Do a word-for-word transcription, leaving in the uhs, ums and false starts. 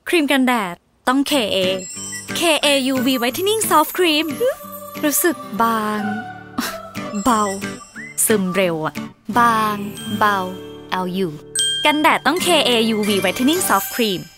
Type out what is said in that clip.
ครีมกันแดดต้อง เค เอ เค เอ ยู วี Whitening Soft Cream รู้สึกบางเบาซึมเร็วอะบางเบาเอาอยู่กันแดดต้อง เค เอ ยู วี Whitening Soft Cream